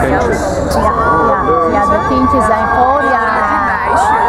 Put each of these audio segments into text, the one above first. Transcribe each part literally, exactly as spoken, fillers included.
kindjes. Ja, ja, ja, de kindjes zijn voor, ja. Die meisjes.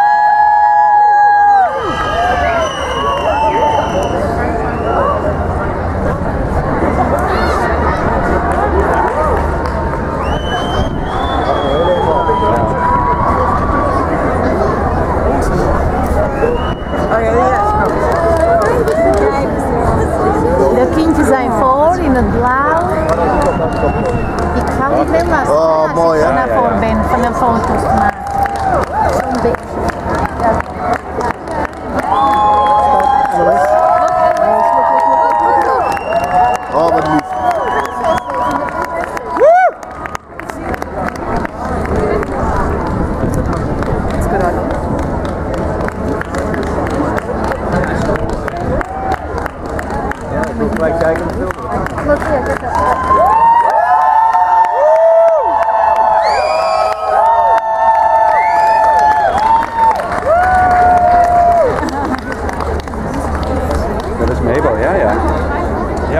De kindjes zijn voor in het blauw. Ik ga niet helemaal staan Oh, als mooi, ik hè? naar voren ben van de foto's te maken. Zo'n beetje. Oh, wat lief. Wij kijken naar filmen. Dat is Mabel, ja, ja. Ja.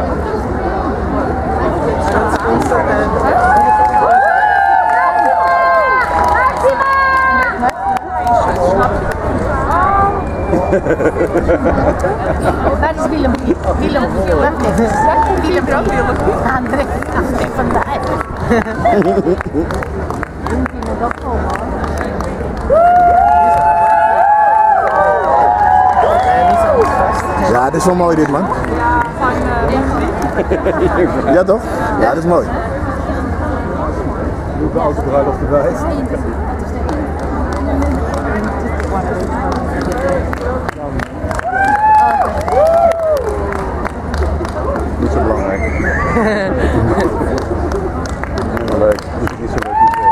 Waar is Willem? Willem, wacht even. Willem, André, André van Dijk. Die moet ook komen, hoor. Ja, dit is wel mooi dit, man. Ja, toch? Ja, dat is mooi. Hoeveel autobruiloft erbij? Niet zo belangrijk. Maar leuk. Niet zo leuk.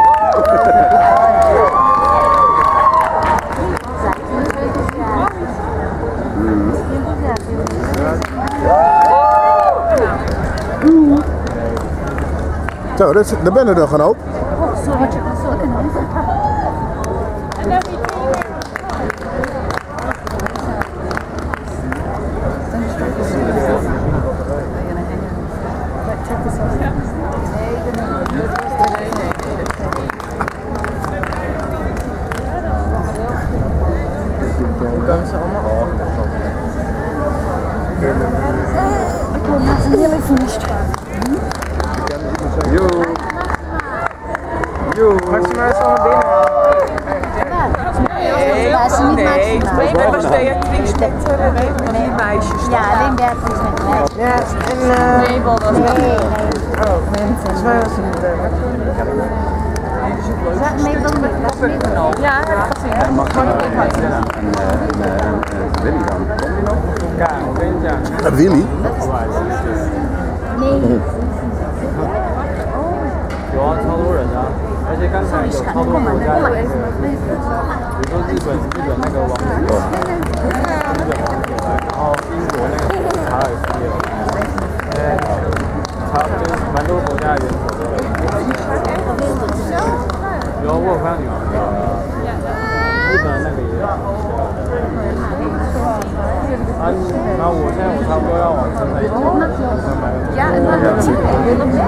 Zo, dat is, daar ben er nog een hoop. Yo. Yo. Maxima is al binnen. Nee, Ja, ze niet nee. Maxima. Nee, dat was Beatrix met uh, die meisjes. Ja, alleen Beatrice met mij. Ja, en uh, Mabel was Nee, nee. Oh, volgens mij was het Zat Mabel met Maxima? Ja, dat heb ik gezien. En Maxima en Willy dan. Ja, Uh, Willy? Nee. 有啊，超多人的、啊，而且刚才有超多国家的那个，比如说日本，日本那个王子，日本王子来，然后英国那个查尔斯也来，呃，查就是蛮多国家的元首都有。有，我有看到女王的，日本那个也有。啊，然后我现在我差不多要往城内走，我想买个。